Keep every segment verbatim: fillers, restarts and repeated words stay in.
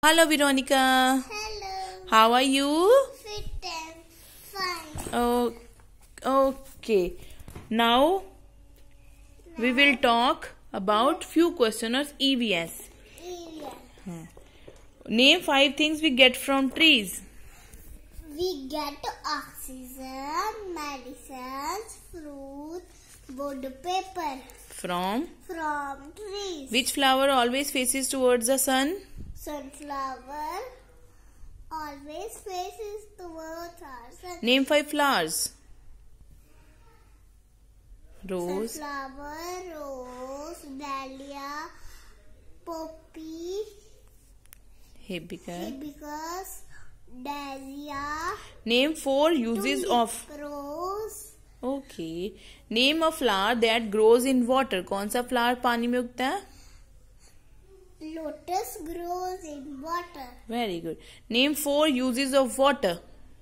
Hello, Veronica. Hello. How are you? Fit and fine. Oh, okay. Now we will talk about few questioners E V S. Yeah. Name five things we get from trees. We get oxygen, medicines, fruit, wood, paper From from trees. which flower always faces towards the sun? Sunflower always faces towards our sun. Name five flowers. Rose, Sunflower, rose, dahlia, poppy, hibiscus. hibiscus, dahlia, Name four uses of. rose. Okay. Name a flower that grows in water. कौन सा flower पानी में उगता है? Lotus grows in water. Very good. Name four uses of water.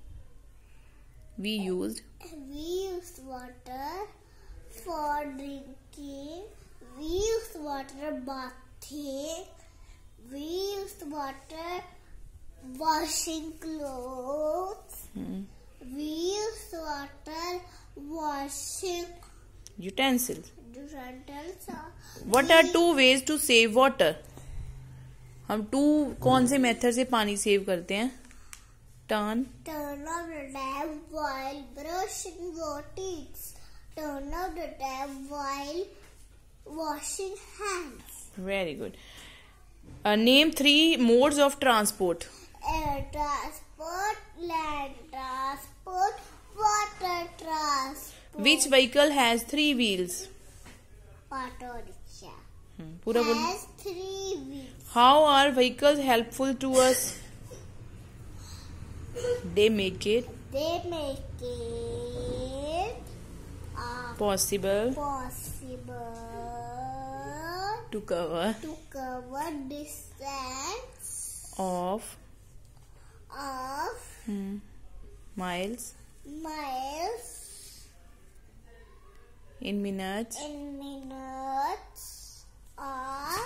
We used. We use water for drinking. We use water bathing. We use water washing clothes. Hmm. We use water washing Utensils. utensils. What are two ways to save water? हम टू कौन से method से पानी save करते हैं? Turn Turn off the tap while brushing your teeth. Turn off the tap while washing hands. Very good. Name three modes of transport. Air transport, land transport, water transport. Which vehicle has three wheels? Auto rickshaw पूरा बोल. has three wheels. How are vehicles helpful to us? They make it They make it uh, possible possible to cover to cover distance of of miles miles in minutes, in minutes or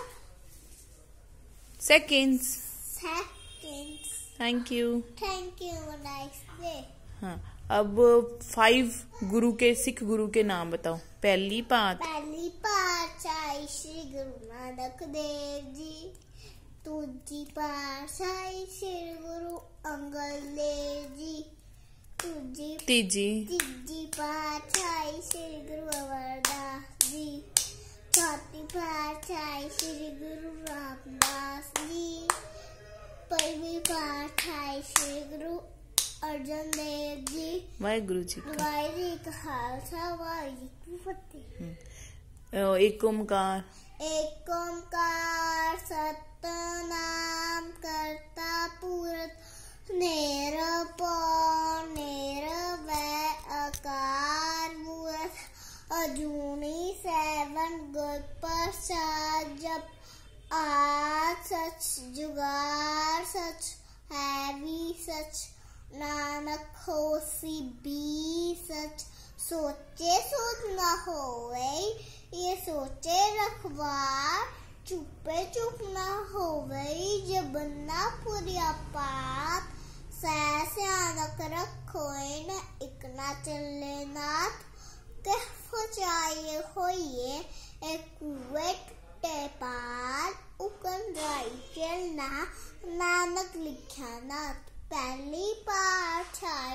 seconds. seconds. Thank you. Thank you. Nice day. हाँ, अब five गुरु के सिख गुरु के नाम बताओ. पहली बात. पहली पातशाही श्री गुरु नानक देव जी. दूजी पातशाही श्री गुरु अंगद देव जी. दूजी तीजी. तीजी पातशाही श्री गुरु अमरदास जी. चौथी पातशाही श्री गुरु रामदास जी. पंचवी पातशाही श्री गुरु अर्जन देव जी. वाहिगुरु जी का. वाहिगुरू का खालसा वाहिगुरू की फतेह. अ, एक ओमकार. एक ओंकार सतनाम करता पुरत निरपौर निरवै अकार मूरत अजूनी सेवन गुर प्रसाद जप आज सच जुगार सच है भी सच नानक होसी भी सच. सोचे सोच न होवे ये सोचे रखवार. चुपे चुप न होवे जब न पुरिया पात. सह सियानक रखोए न इक न चले नाथ. कह फचाए होइए एक कुएं टूटे पार. उकन राई चलना नानक लिखा नाथ. पहली पातशाही